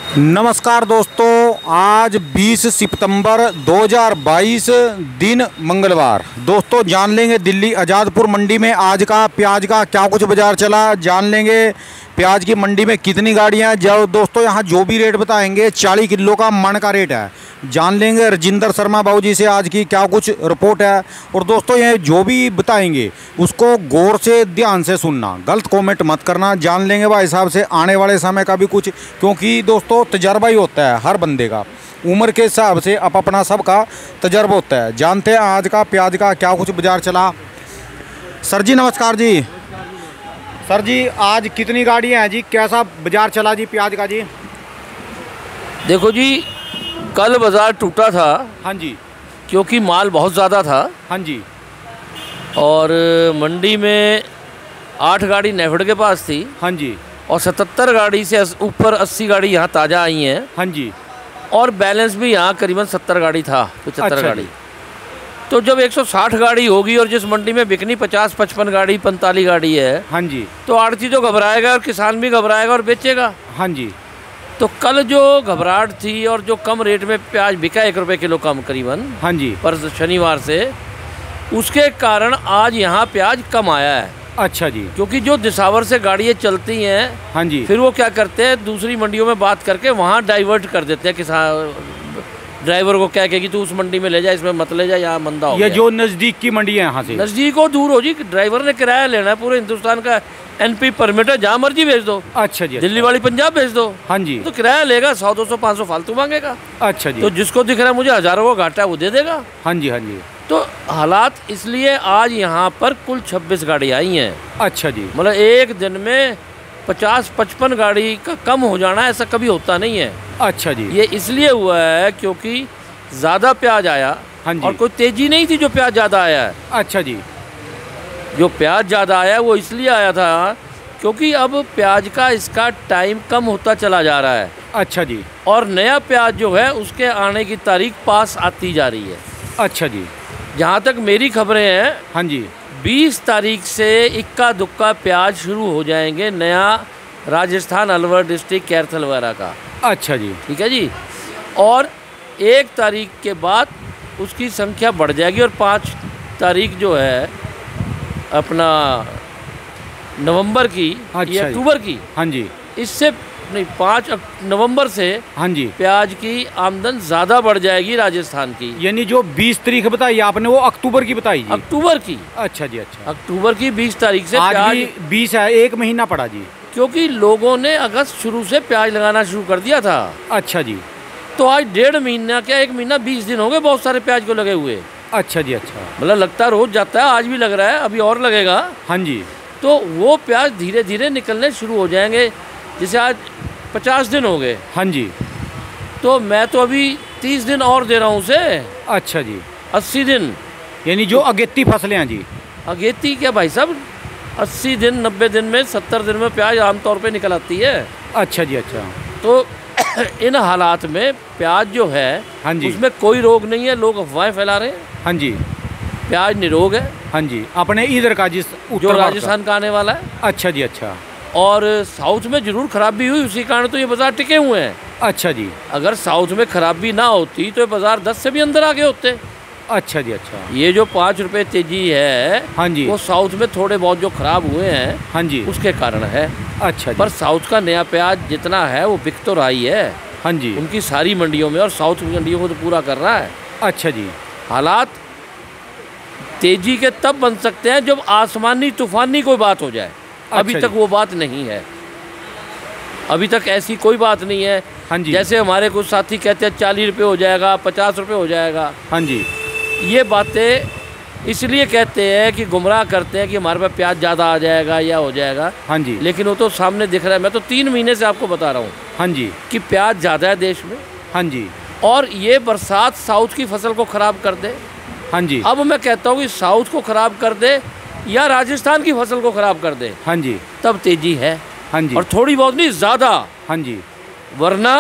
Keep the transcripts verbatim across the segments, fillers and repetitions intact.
नमस्कार दोस्तों, आज बीस सितंबर दो हज़ार बाईस दिन मंगलवार। दोस्तों जान लेंगे दिल्ली आज़ादपुर मंडी में आज का प्याज का क्या कुछ बाजार चला, जान लेंगे प्याज की मंडी में कितनी गाड़ियां। जो दोस्तों यहाँ जो भी रेट बताएंगे चालीस किलो का मन का रेट है। जान लेंगे राजेंद्र शर्मा बाबू जी से आज की क्या कुछ रिपोर्ट है। और दोस्तों ये जो भी बताएंगे उसको गौर से ध्यान से सुनना, गलत कमेंट मत करना। जान लेंगे भाई साहब से आने वाले समय का भी कुछ, क्योंकि दोस्तों तजर्बा ही होता है हर बंदे का, उम्र के हिसाब से अब अपना सबका तजर्बा होता है। जानते हैं आज का प्याज का क्या कुछ बाजार चला। सर जी नमस्कार जी। सर जी आज कितनी गाड़ियाँ हैं जी, कैसा बाजार चला जी प्याज का जी? देखो जी, कल बाज़ार टूटा था। हाँ जी। क्योंकि माल बहुत ज़्यादा था। हाँ जी। और मंडी में आठ गाड़ी नेफेड के पास थी। हाँ जी। और सतहत्तर गाड़ी से ऊपर अस्सी गाड़ी यहाँ ताज़ा आई हैं। हाँ जी। और बैलेंस भी यहाँ करीबन सत्तर गाड़ी था, पचहत्तर अच्छा गाड़ी। तो जब एक सौ साठ गाड़ी होगी और जिस मंडी में बिकनी पचास पचपन गाड़ी पैंतालीस गाड़ी है, हाँ जी, तो आड़ती तो घबराएगा और किसान भी घबराएगा और बेचेगा। हाँ जी। तो कल जो घबराहट थी और जो कम रेट में प्याज बिका एक रुपये किलो कम करीबन, हाँ जी, पर शनिवार से, उसके कारण आज यहाँ प्याज कम आया है। अच्छा जी। क्योंकि जो दिसावर से गाड़ियाँ चलती हैं, हाँ जी, फिर वो क्या करते हैं दूसरी मंडियों में बात करके वहाँ डाइवर्ट कर देते हैं किसान ड्राइवर को कह के कि तू उस मंडी में ले जा, इसमें मत ले जा, यहाँ मंदा हो गया। ये जो नज़दीक की मंडी है यहाँ से नज़दीक हो दूर हो जी, ड्राइवर ने किराया लेना है, पूरे हिंदुस्तान का एनपी परमिट है, जहाँ मर्जी भेज दो। अच्छा जी। दिल्ली वाली पंजाब भेज दो। हाँ जी। तो किराया लेगा, सौ दो सौ पाँच सौ फालतू मांगेगा। अच्छा जी। तो जिसको दिख रहा है मुझे हज़ारों को घाटा है वो दे देगा। हाँ जी, हाँ जी। तो हालात इसलिए आज यहाँ पर कुल छब्बीस गाड़ी आई हैं। अच्छा जी। मतलब एक दिन में पचास पचपन गाड़ी का कम हो जाना ऐसा कभी होता नहीं है। अच्छा जी। ये इसलिए हुआ है क्योंकि ज़्यादा प्याज आया। हाँ जी। और कोई तेज़ी नहीं थी जो प्याज ज़्यादा आया है। अच्छा जी। जो प्याज ज़्यादा आया वो इसलिए आया था क्योंकि अब प्याज का इसका टाइम कम होता चला जा रहा है। अच्छा जी। और नया प्याज जो है उसके आने की तारीख पास आती जा रही है। अच्छा जी। जहाँ तक मेरी खबरें हैं, हाँ जी, बीस तारीख से इक्का दुक्का प्याज शुरू हो जाएंगे नया राजस्थान, अलवर डिस्ट्रिक्ट, कैरथल वगैरह का। अच्छा जी। ठीक है जी। और एक तारीख के बाद उसकी संख्या बढ़ जाएगी और पाँच तारीख जो है अपना नवंबर की अच्छा या अक्टूबर की, हाँ जी, इससे नहीं पाँच नवंबर से हाँ जी, प्याज की आमदन ज़्यादा बढ़ जाएगी राजस्थान की। यानी जो बीस तारीख बताई आपने वो अक्टूबर की बताई जी? अक्टूबर की। अच्छा जी। अच्छा, अक्टूबर की बीस तारीख से आज प्याज भी बीस है, एक महीना पड़ा जी। क्योंकि लोगों ने अगस्त शुरू से प्याज लगाना शुरू कर दिया था। अच्छा जी। तो आज डेढ़ महीना क्या एक महीना बीस दिन हो गए बहुत सारे प्याज को लगे हुए। अच्छा जी। अच्छा, मतलब लगता रोज जाता है, आज भी लग रहा है, अभी और लगेगा। हाँ जी। तो वो प्याज धीरे धीरे निकलने शुरू हो जाएंगे। जैसे आज पचास दिन हो गए, हाँ जी, तो मैं तो अभी तीस दिन और दे रहा हूँ उसे। अच्छा जी। अस्सी दिन, यानी जो अगेती फसलें हैं जी? अगेती क्या भाई साहब, अस्सी दिन नब्बे दिन में सत्तर दिन में प्याज आमतौर पे निकल आती है। अच्छा जी। अच्छा, तो इन हालात में प्याज जो है, हाँ जी, उसमें कोई रोग नहीं है, लोग अफवाहें फैला रहे हैं। हाँ जी, प्याज निरोग है। हाँ जी। अपने इधर का जिस जो राजस्थान का आने वाला है। अच्छा जी। अच्छा, और साउथ में जरूर खराबी हुई, उसी कारण तो ये बाजार टिके हुए हैं। अच्छा जी। अगर साउथ में खराबी ना होती तो ये बाजार दस से भी अंदर आगे होते। अच्छा जी। अच्छा, ये जो पाँच रुपए तेजी है, हाँ जी, वो साउथ में थोड़े बहुत जो खराब हुए हैं, हाँ जी, उसके कारण है। अच्छा जी। पर साउथ का नया प्याज जितना है वो बिक तो रहा ही है, हाँ जी, उनकी सारी मंडियों में, और साउथ की मंडियों को तो पूरा कर रहा है। अच्छा जी। हालात तेजी के तब बन सकते हैं जब आसमानी तूफानी कोई बात हो जाए। अभी अच्छा तक वो बात नहीं है, अभी तक ऐसी कोई बात नहीं है। हाँ जी। जैसे हमारे कुछ साथी कहते हैं चालीस रुपये हो जाएगा, पचास रुपये हो जाएगा। हाँ जी। ये बातें इसलिए कहते हैं कि गुमराह करते हैं कि हमारे पास प्याज ज़्यादा आ जाएगा या हो जाएगा। हाँ जी। लेकिन वो तो सामने दिख रहा है। मैं तो तीन महीने से आपको बता रहा हूँ हाँ जी। कि प्याज ज़्यादा है देश में। हाँ जी। और ये बरसात साउथ की फसल को ख़राब कर दे। हाँ जी। अब मैं कहता हूँ कि साउथ को ख़राब कर दे या राजस्थान की फसल को ख़राब कर दे, हाँ जी, तब तेजी है। हाँ जी, और थोड़ी बहुत नहीं, ज़्यादा। हाँ जी। वरना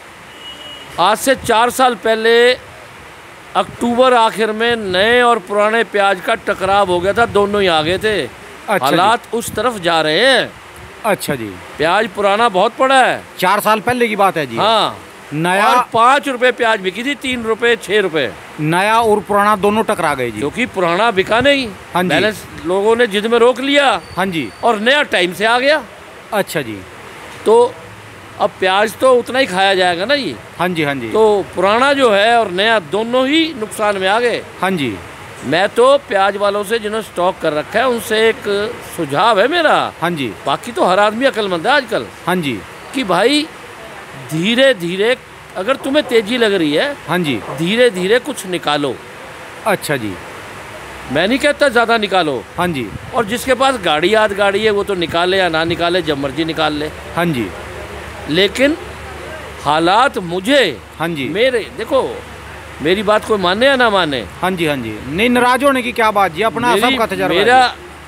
आज से चार साल पहले अक्टूबर आखिर में नए और पुराने प्याज का टकराव हो गया था, दोनों ही आ गए थे। अच्छा हालात उस तरफ जा रहे हैं। अच्छा जी। प्याज पुराना बहुत पड़ा है, चार साल पहले की बात है जी। हाँ। नया और पाँच रुपए प्याज बिकी थी, तीन रुपए छः रुपए। नया और पुराना दोनों टकरा गए जी। क्योंकि पुराना बिका नहीं, हाँ जी। बैलेंस लोगों ने जिद में रोक लिया। हाँ जी। और नया टाइम से आ गया। अच्छा जी। तो अब प्याज तो उतना ही खाया जाएगा ना ये। हाँ जी हाँ जी। तो पुराना जो है और नया दोनों ही नुकसान में आ गए। हाँ जी। मैं तो प्याज वालों से जिन्होंने स्टॉक कर रखा है उनसे एक सुझाव है मेरा। हाँ जी। बाकी तो हर आदमी अक्लमंद है आजकल। हाँ जी। कि भाई धीरे धीरे, अगर तुम्हें तेजी लग रही है, हाँ जी, धीरे धीरे कुछ निकालो। अच्छा जी। मैं नहीं कहता ज़्यादा निकालो। हाँ जी। और जिसके पास गाड़ी याद गाड़ी है वो तो निकाले या ना निकाले, जब मर्जी निकाल ले। हाँ जी। लेकिन हालात मुझे, हाँ जी, मेरे देखो, मेरी बात कोई माने या ना माने, हाँ जी हाँ जी, नहीं नाराज होने की क्या बात जी, अपना सबका तजर्बा। मेरा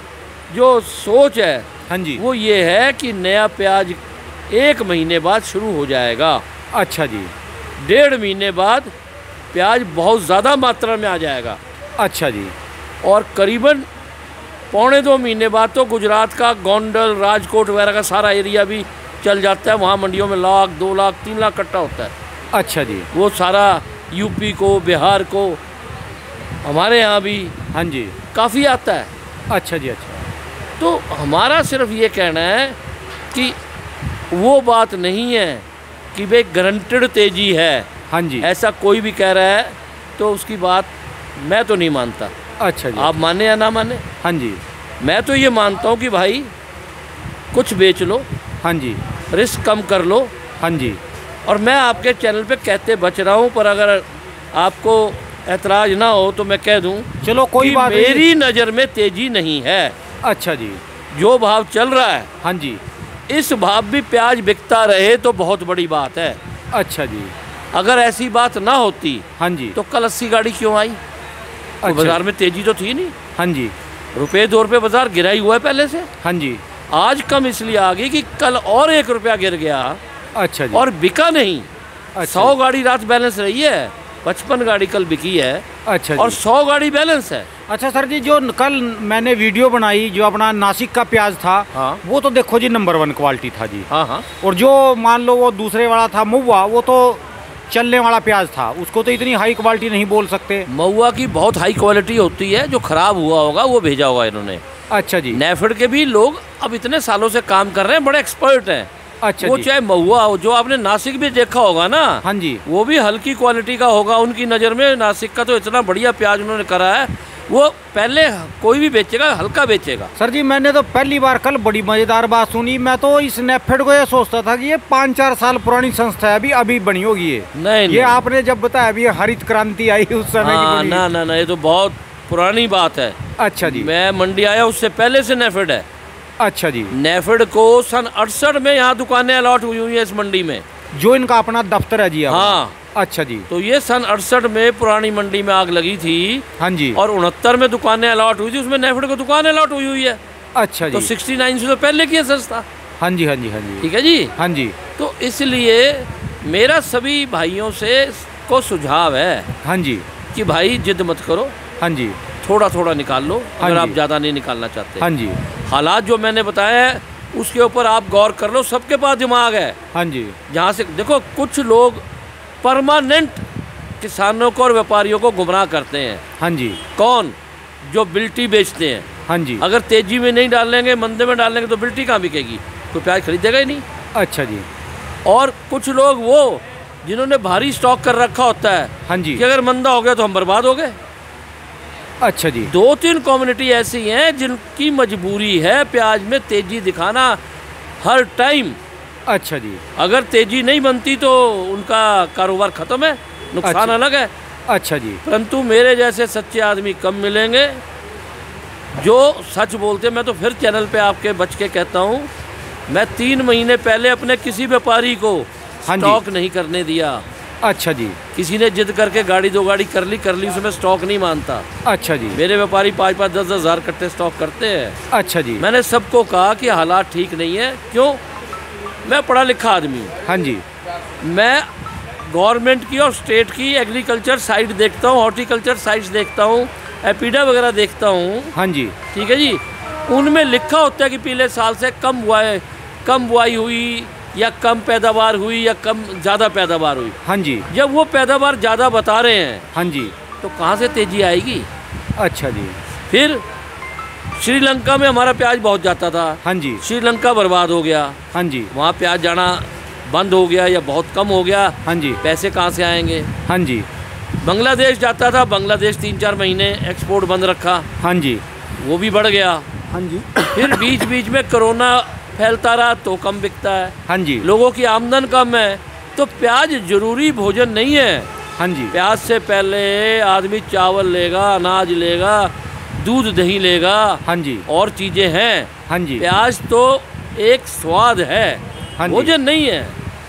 जो सोच है हाँ जी, वो ये है कि नया प्याज एक महीने बाद शुरू हो जाएगा। अच्छा जी। डेढ़ महीने बाद प्याज बहुत ज़्यादा मात्रा में आ जाएगा। अच्छा जी। और करीबन पौने दो महीने बाद तो गुजरात का गोंडल, राजकोट वगैरह का सारा एरिया भी चल जाता है। वहाँ मंडियों में लाख, दो लाख, तीन लाख कट्टा होता है। अच्छा जी। वो सारा यूपी को, बिहार को, हमारे यहाँ भी हाँ जी, काफ़ी आता है। अच्छा जी। अच्छा, तो हमारा सिर्फ ये कहना है कि वो बात नहीं है कि भाई गारंटेड तेज़ी है। हाँ जी, ऐसा कोई भी कह रहा है तो उसकी बात मैं तो नहीं मानता। अच्छा जी। आप माने या ना माने, हाँ जी, मैं तो ये मानता हूँ कि भाई कुछ बेच लो, हाँ जी, रिस्क कम कर लो। हाँ जी। और मैं आपके चैनल पे कहते बच रहा हूँ, पर अगर आपको एतराज़ ना हो तो मैं कह दूँ, चलो कोई बात नहीं। मेरी नज़र में तेज़ी नहीं है। अच्छा जी। जो भाव चल रहा है, हाँ जी, इस भाव भी प्याज बिकता रहे तो बहुत बड़ी बात है। अच्छा जी। अगर ऐसी बात ना होती, हाँ जी, तो कल अस्सी गाड़ी क्यों आई? तो अच्छा। बाजार में तेज़ी तो थी नहीं। हाँ जी, रुपये दो रुपये बाजार गिरा ही हुआ है पहले से। हाँ जी, आज कम इसलिए आ गई कि कल और एक रुपया गिर गया अच्छा जी। और बिका नहीं। अच्छा, सौ गाड़ी रात बैलेंस रही है, पचपन गाड़ी कल बिकी है। अच्छा और जी। सौ गाड़ी बैलेंस है। अच्छा सर जी, जो कल मैंने वीडियो बनाई जो अपना नासिक का प्याज था, हाँ। वो तो देखो जी नंबर वन क्वालिटी था जी। हाँ हाँ। और जो मान लो वो दूसरे वाला था महुआ, वो तो चलने वाला प्याज था, उसको तो इतनी हाई क्वालिटी नहीं बोल सकते। महुआ की बहुत हाई क्वालिटी होती है, जो खराब हुआ होगा वो भेजा होगा इन्होंने। अच्छा जी। नेफेड के भी लोग अब इतने सालों से काम कर रहे हैं, बड़े एक्सपर्ट हैं। अच्छा वो जी। चाहे महुआ हो, जो आपने नासिक भी देखा होगा ना, हाँ जी, वो भी हल्की क्वालिटी का होगा उनकी नज़र में। नासिक का तो इतना बढ़िया प्याज उन्होंने करा है, वो पहले कोई भी बेचेगा हल्का बेचेगा। सर जी मैंने तो पहली बार कल बड़ी मज़ेदार बात सुनी। मैं तो इस नेफेड को ये सोचता था कि ये पाँच चार साल पुरानी संस्था है, अभी अभी बनी होगी ये। नहीं, ये नहीं। आपने जब बताया अभी हरित क्रांति आई उस समय की हाँ, बनी। ना ना ना, ये तो बहुत पुरानी बात है। अच्छा जी। मैं मंडी आया उससे पहले से नेफेड है। अच्छा जी। नेफेड को सन अड़सठ में यहाँ दुकानें अलॉट हुई हुई है इस मंडी में, जो इनका अपना दफ्तर है जी। अब। हाँ। अच्छा जी। तो ये सन अड़सठ में पुरानी मंडी में आग लगी थी। हाँ जी। और उनहत्तर में दुकानें अलॉट हुई थी, उसमें नेफेड को दुकान अलॉट हुई हुई है। अच्छा जी। तो सिक्सटी नाइन से तो पहले की है संस्था। हाँ जी, हाँ जी, हाँ जी। ठीक है जी। हाँ जी। तो इसलिए मेरा सभी भाइयों से को सुझाव है, हाँ जी, कि भाई जिद मत करो, हाँ जी, थोड़ा थोड़ा निकाल लो हाँ अगर जी। आप ज़्यादा नहीं निकालना चाहते। हाँ जी, हालात जो मैंने बताया है उसके ऊपर आप गौर कर लो। सबके पास दिमाग है। हाँ जी, जहाँ से देखो, कुछ लोग परमानेंट किसानों को और व्यापारियों को गुमराह करते हैं। हाँ जी, कौन? जो बिल्टी बेचते हैं। हाँ जी। अगर तेजी में नहीं डालेंगे, मंदे में डालेंगे तो बिल्टी कहाँ बिकेगी? कोई प्याज खरीदेगा ही नहीं। अच्छा जी। और कुछ लोग वो जिन्होंने भारी स्टॉक कर रखा होता है, हाँ जी। कि अगर मंदा हो गया तो हम बर्बाद हो गए। अच्छा जी। दो तीन कम्युनिटी ऐसी हैं जिनकी मजबूरी है प्याज में तेजी दिखाना हर टाइम। अच्छा जी। अगर तेजी नहीं बनती तो उनका कारोबार खत्म है, नुकसान अच्छा। अलग है। अच्छा जी। परंतु मेरे जैसे सच्चे आदमी कम मिलेंगे जो सच बोलते। मैं तो फिर चैनल पे आपके बच के कहता हूँ, मैं तीन महीने पहले अपने किसी व्यापारी को हाँ जी। स्टॉक नहीं करने दिया। अच्छा जी। किसी ने जिद करके गाड़ी दो गाड़ी कर ली कर ली उसमें स्टॉक नहीं मानता। अच्छा जी। मेरे व्यापारी पाँच पाँच दस दस हज़ार कट्टे स्टॉक करते हैं। अच्छा जी। मैंने सबको कहा कि हालात ठीक नहीं है। क्यों? मैं पढ़ा लिखा आदमी हूँ। हाँ जी। मैं गवर्नमेंट की और स्टेट की एग्रीकल्चर साइट देखता हूँ, हॉर्टिकल्चर साइट्स देखता हूँ, एपीडा वगैरह देखता हूँ। हाँ जी। ठीक है जी। उनमें लिखा होता है कि पिछले साल से कम हुआ है कम बुआई हुई या कम पैदावार हुई या कम ज़्यादा पैदावार हुई। हाँ जी। जब वो पैदावार ज़्यादा बता रहे हैं हाँ जी। तो कहाँ से तेज़ी आएगी। अच्छा जी। फिर श्रीलंका में हमारा प्याज बहुत जाता था। हाँ जी। श्रीलंका बर्बाद हो गया। हाँ जी। वहाँ प्याज जाना बंद हो गया या बहुत कम हो गया। हाँ जी। पैसे कहाँ से आएंगे। हाँ जी। बांग्लादेश जाता था, बांग्लादेश तीन चार महीने एक्सपोर्ट बंद रखा। हाँ जी। वो भी बढ़ गया। हाँ जी। फिर बीच बीच में कोरोना फैलता रहा तो कम बिकता है। हाँ जी। लोगों की आमदन कम है तो प्याज जरूरी भोजन नहीं है। हाँ जी। प्याज से पहले आदमी चावल लेगा, अनाज लेगा, दूध दही लेगा। हाँ जी। और चीज़ें हैं। हाँ जी। प्याज तो एक स्वाद है, हाँ जी। भोजन नहीं है।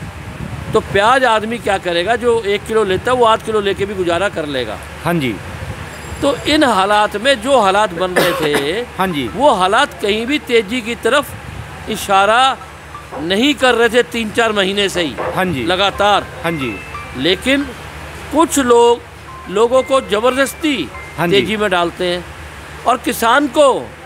तो प्याज आदमी क्या करेगा, जो एक किलो लेता है वो आध किलो लेके भी गुजारा कर लेगा। हाँ जी। तो इन हालात में जो हालात बन रहे थे हाँ जी। वो हालात कहीं भी तेजी की तरफ इशारा नहीं कर रहे थे तीन चार महीने से ही। हाँ जी। लगातार। हाँ जी। लेकिन कुछ लोग लोगों को ज़बरदस्ती हाँ जी। तेजी में डालते हैं और किसान को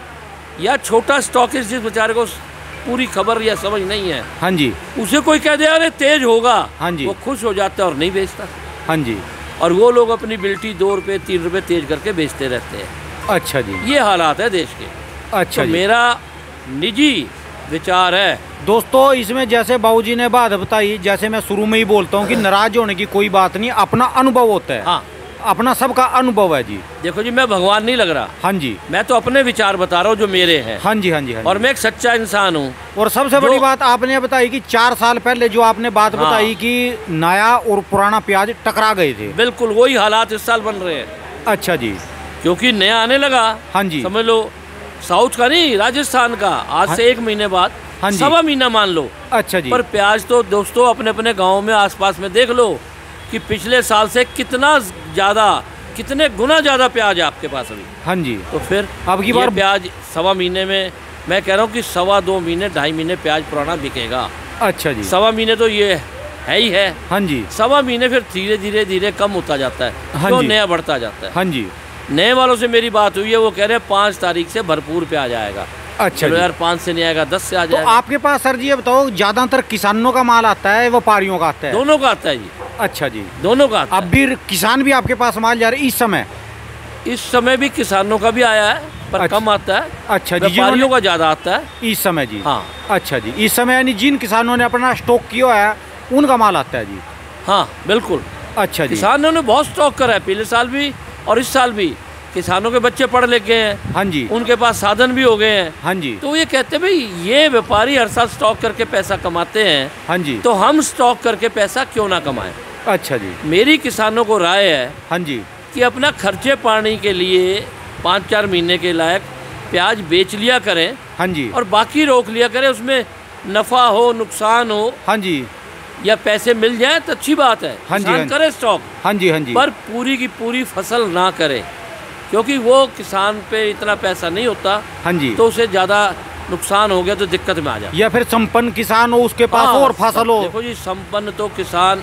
या छोटा स्टॉकिस्ट जिस बेचारे को पूरी खबर या समझ नहीं है, हाँ जी। उसे कोई कह दे अरे तेज होगा, हाँ जी। वो खुश हो जाता है और नहीं बेचता। हाँ जी। और वो लोग अपनी बिल्टी दो रुपये तीन रुपये तेज करके बेचते रहते हैं। अच्छा जी। ये हालात है देश के। अच्छा तो जी। मेरा निजी विचार है। दोस्तों इसमें जैसे बाबूजी ने बात बताई, जैसे मैं शुरू में ही बोलता हूँ कि नाराज होने की कोई बात नहीं, अपना अनुभव होता है। हाँ, अपना सबका अनुभव है जी। देखो जी, मैं भगवान नहीं लग रहा। हाँ जी। मैं तो अपने विचार बता रहा हूँ जो मेरे हैं। हाँ जी। हाँ जी। हाँ जी। और मैं एक सच्चा इंसान हूँ। और सबसे बड़ी बात आपने बताई कि चार साल पहले जो आपने बात हाँ। बताई कि नया और पुराना प्याज टकरा गए थे। बिल्कुल वही हालात इस साल बन रहे हैं। अच्छा जी। क्योंकि नया आने लगा। हाँ जी। समझ लो साउथ का नहीं, राजस्थान का आज हाँ। से एक महीने बाद, हाँ जी। सवा महीना मान लो। अच्छा जी। पर प्याज तो दोस्तों अपने अपने गाँव में आसपास में देख लो कि पिछले साल से कितना ज़्यादा, कितने गुना ज़्यादा प्याज है आपके पास अभी। हाँ जी। तो फिर अब की ये बार प्याज सवा महीने में, मैं कह रहा हूँ कि सवा दो महीने ढाई महीने प्याज पुराना बिकेगा। अच्छा जी। सवा महीने तो ये है ही है। हाँ जी। सवा महीने फिर धीरे धीरे धीरे कम होता जाता है। हाँ तो जी। नया बढ़ता जाता है। हाँ जी। नए वालों से मेरी बात हुई है, वो कह रहे हैं पाँच तारीख से भरपूर प्याज आएगा। अच्छा चलो जी। यार, पाँच से नहीं आएगा, दस से आ तो जाएगा। आपके पास सर जी ये बताओ, ज्यादातर किसानों का माल आता है व्यापारियों का आता है? दोनों का आता है जी। अच्छा जी। दोनों का आता अब भी किसान भी आपके पास माल जा रहे इस समय? है। इस समय भी किसानों का भी आया है पर अच्छा। कम आता है। अच्छा जी। व्यापारियों जिन्होंने का ज़्यादा आता है इस समय जी। हाँ। अच्छा जी। इस समय यानी जिन किसानों ने अपना स्टॉक किया है उनका माल आता है जी? हाँ बिल्कुल। अच्छा जी। किसानों ने बहुत स्टॉक करा है, पिछले साल भी और इस साल भी। किसानों के बच्चे पढ़ लिख गए हैं। हाँ जी। उनके पास साधन भी हो गए हैं। हाँ जी। तो ये कहते हैं भाई ये व्यापारी हर साल स्टॉक करके पैसा कमाते हैं, हाँ जी। तो हम स्टॉक करके पैसा क्यों ना कमाएं। अच्छा जी। मेरी किसानों को राय है हाँ जी। कि अपना खर्चे पानी के लिए पाँच चार महीने के लायक प्याज बेच लिया करें हाँ जी। और बाकी रोक लिया करें। उसमें नफ़ा हो नुकसान हो हाँ जी। या पैसे मिल जाए तो अच्छी बात है। हाँ जी, किसान हाँ जी। करे स्टॉक, हाँ जी। हाँ जी। पर पूरी की पूरी फसल ना करे, क्योंकि वो किसान पे इतना पैसा नहीं होता। हाँ जी। तो उसे ज़्यादा नुकसान हो गया तो दिक्कत में आ जाए। या फिर संपन्न किसान हो, उसके पास हाँ, और फसल हो। देखो जी, संपन्न तो किसान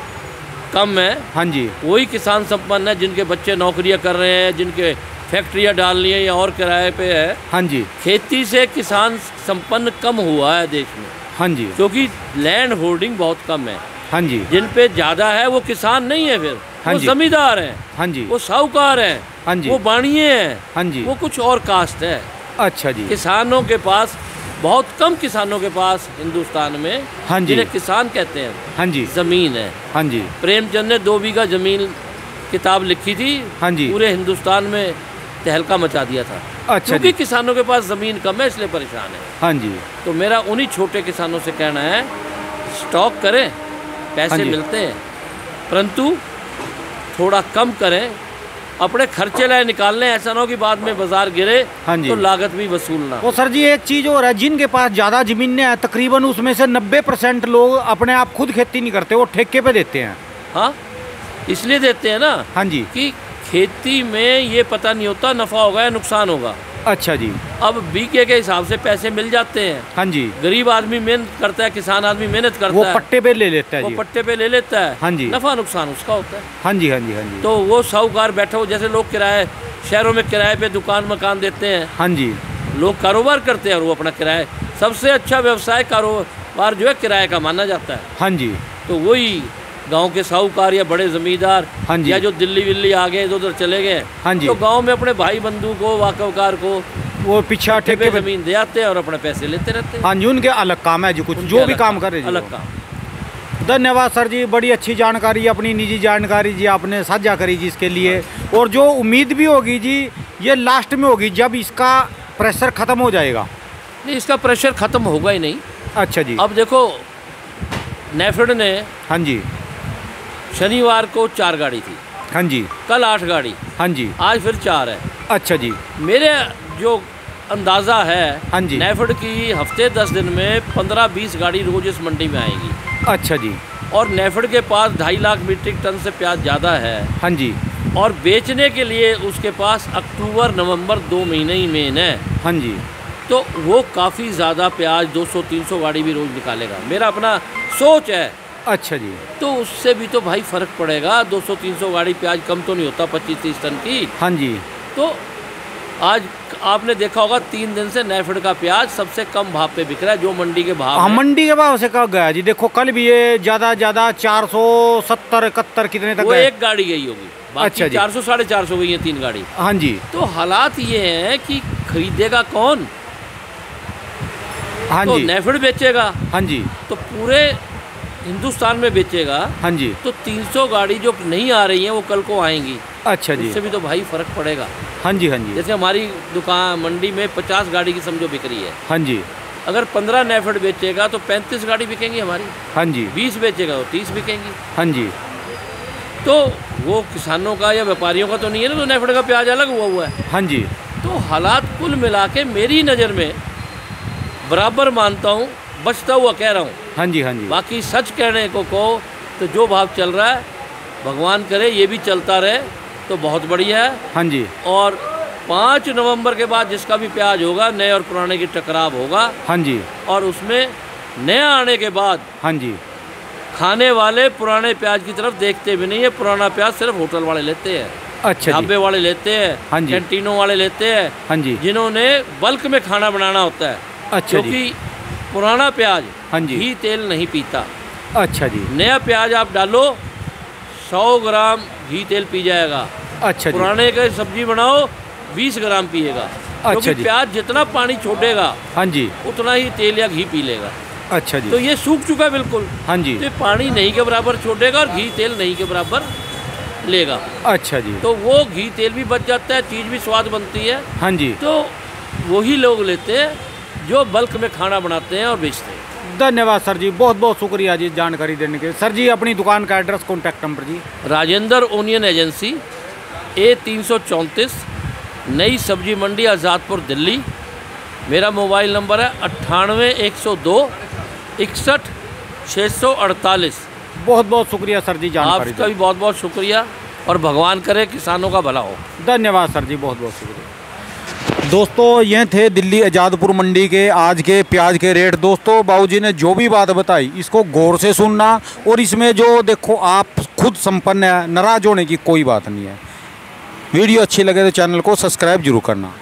कम है। हाँ जी। वही किसान संपन्न है जिनके बच्चे नौकरियां कर रहे हैं, जिनके फैक्ट्रियां डालनी है या और किराए पे है। हाँ जी। खेती से किसान संपन्न कम हुआ है देश में, हाँ जी। क्योंकि लैंड होल्डिंग बहुत कम है। हाँ जी। जिन पे ज़्यादा है वो किसान नहीं है, फिर हाँ वो जी। जमींदार हैं, हाँ जी। वो साहूकार हैं, हाँ जी। वो बाणिये हैं, हाँ जी। वो कुछ और कास्ट है। अच्छा जी। किसानों के पास, बहुत कम किसानों के पास हिंदुस्तान में, हाँ जी। जिन्हें किसान कहते हैं, हाँ जी। ज़मीन है। हाँ जी। प्रेमचंद ने दो बीघा ज़मीन किताब लिखी थी। हाँ जी। पूरे हिंदुस्तान में तहलका मचा दिया था। अच्छा क्योंकि जी। किसानों के पास ज़मीन कम है इसलिए परेशान है। हाँ जी। तो मेरा उन्हीं छोटे किसानों से कहना है, स्टॉक करें, पैसे हाँ जी। मिलते हैं, परंतु थोड़ा कम करें, अपने खर्चे लाए निकाल लें। ऐसा ना हो कि बाद में बाजार गिरे हाँ जी। तो लागत भी वसूल ना हो। वो सर जी एक चीज़ और है, जिनके पास ज़्यादा ज़मीनें हैं तकरीबन उसमें से नब्बे परसेंट लोग अपने आप खुद खेती नहीं करते, वो ठेके पे देते हैं। हाँ, इसलिए देते हैं ना हाँ जी। कि खेती में ये पता नहीं होता नफ़ा होगा या नुकसान होगा। अच्छा जी। अब बीके के हिसाब से पैसे मिल जाते हैं। हाँ जी। गरीब आदमी मेहनत करता है, किसान आदमी मेहनत करता वो है, पट्टे पे ले लेता है वो जी। पट्टे पे ले लेता है। हाँ जी। नफ़ा नुकसान उसका होता है। हाँ जी। हाँ जी। हाँ जी। तो वो साहूकार बैठे हो, जैसे लोग किराए शहरों में किराए पे दुकान मकान देते हैं, हाँ जी। लोग कारोबार करते हैं और वो अपना किराए सबसे अच्छा व्यवसाय कारोबार जो है किराए का माना जाता है। हाँ जी। तो वही गांव के साहूकार या बड़े ज़मींदार हाँ जी। या जो दिल्ली विल्ली आ गए इधर उधर चले गए, हाँ जी। तो गांव में अपने भाई बंधु को वाकफकार को वो पीछा ठेके पे ज़मीन दे आते हैं और अपने पैसे लेते रहते हैं। हाँ जी, उनके अलग काम है जी, कुछ जो भी काम कर रहे हैं अलग काम। धन्यवाद सर जी, बड़ी अच्छी जानकारी, अपनी निजी जानकारी जी आपने साझा करी जी इसके लिए। और जो उम्मीद भी होगी जी ये लास्ट में होगी जब इसका प्रेशर ख़त्म हो जाएगा। नहीं, इसका प्रेशर ख़त्म होगा ही नहीं। अच्छा जी। अब देखो नेफेड ने हाँ जी शनिवार को चार गाड़ी थी, हाँ जी, कल आठ गाड़ी, हाँ जी, आज फिर चार है। अच्छा जी। मेरे जो अंदाज़ा है हाँ जी, नेफेड की हफ्ते दस दिन में पंद्रह बीस गाड़ी रोज इस मंडी में आएगी। अच्छा जी। और नेफेड के पास ढाई लाख मीट्रिक टन से प्याज ज़्यादा है। हाँ जी। और बेचने के लिए उसके पास अक्टूबर नवंबर दो महीने ही मेन है। हाँ जी। तो वो काफ़ी ज़्यादा प्याज दो सौ तीन सौ गाड़ी भी रोज़ निकालेगा, मेरा अपना सोच है। अच्छा जी। तो उससे भी तो भाई फ़र्क पड़ेगा, दो सौ तीन सौ गाड़ी प्याज कम तो नहीं होता पच्चीस तीस टन की। हाँ जी। तो आज आपने देखा होगा तीन दिन से नेफेड का प्याज सबसे कम भाव पे बिक रहा है, जो मंडी के भाव। हाँ, मंडी के भाव से कब गया जी? देखो कल भी ये ज़्यादा ज़्यादा चार सौ सत्तर इकहत्तर कितने तक वो गए? एक गाड़ी गई होगी, बाकी अच्छा जी। चार सौ साढ़े चार सौ गई है तीन गाड़ी। हाँ जी। तो हालात ये हैं कि खरीदेगा कौन? हाँ तो जी। नेफेड बेचेगा, हाँ जी, तो पूरे हिंदुस्तान में बेचेगा। हाँ जी। तो तीन सौ गाड़ी जो नहीं आ रही हैं वो कल को आएंगी। अच्छा जी। उससे भी तो भाई फ़र्क पड़ेगा। हाँ जी, हाँ जी, जैसे हमारी दुकान मंडी में पचास गाड़ी की समझो बिक रही है, हाँ जी, अगर पंद्रह नेफेड बेचेगा तो पैंतीस गाड़ी बिकेंगी हमारी। हाँ जी, बीस बेचेगा तो तीस बिकेंगी। हाँ जी। तो वो किसानों का या व्यापारियों का तो नहीं है ना, तो नेफेड का प्याज अलग हुआ हुआ है। हाँ जी। तो हालात कुल मिला के मेरी नज़र में बराबर मानता हूँ, बचता हुआ कह रहा हूँ। हाँ जी, हाँ जी। बाकी सच कहने को कहो तो जो भाव चल रहा है भगवान करे ये भी चलता रहे तो बहुत बढ़िया है। हाँ जी। और पाँच नवंबर के बाद जिसका भी प्याज होगा नए और पुराने की टकराव होगा। हाँ जी। और उसमें नया आने के बाद हाँ जी। खाने वाले पुराने प्याज की तरफ देखते भी नहीं है। पुराना प्याज सिर्फ होटल वाले लेते हैं, अच्छा जी। ढाबे वाले लेते हैं, हाँ जी। कैंटीनों वाले लेते हैं, हाँ जी। जिन्होंने बल्क में खाना बनाना होता है। अच्छा जी। क्योंकि पुराना प्याज हाँ जी। घी तेल नहीं पीता। अच्छा जी। नया प्याज आप डालो सौ ग्राम घी तेल पी जाएगा। अच्छा जी। पुराने का सब्जी बनाओ बीस ग्राम पिएगा। अच्छा क्योंकि जी। प्याज जितना पानी छोड़ेगा हाँ जी। उतना ही तेल या घी पी लेगा। अच्छा जी। तो ये सूख चुका है बिल्कुल। हाँ जी। तो ये पानी नहीं के बराबर छोड़ेगा और घी तेल नहीं के बराबर लेगा। अच्छा जी। तो वो घी तेल भी बच जाता है, चीज़ भी स्वाद बनती है। हाँ जी। तो वही लोग लेते हैं जो बल्क में खाना बनाते हैं और बेचते हैं। धन्यवाद सर जी, बहुत बहुत शुक्रिया जी जानकारी देने के। सर जी अपनी दुकान का एड्रेस, कॉन्टैक्ट नंबर जी। राजेंद्र ओनियन एजेंसी, ए तीन सौ चौंतीस, नई सब्जी मंडी आज़ादपुर दिल्ली। मेरा मोबाइल नंबर है अट्ठानवे एक सौ दो इकसठ छः सौ अड़तालीस। बहुत बहुत शुक्रिया सर जी जानकारी। आपका भी बहुत बहुत शुक्रिया और भगवान करे किसानों का भला हो। धन्यवाद सर जी, बहुत बहुत शुक्रिया। दोस्तों ये थे दिल्ली आज़ादपुर मंडी के आज के प्याज के रेट। दोस्तों बाबूजी ने जो भी बात बताई इसको गौर से सुनना, और इसमें जो देखो आप खुद संपन्न है, नाराज होने की कोई बात नहीं है। वीडियो अच्छी लगे तो चैनल को सब्सक्राइब जरूर करना।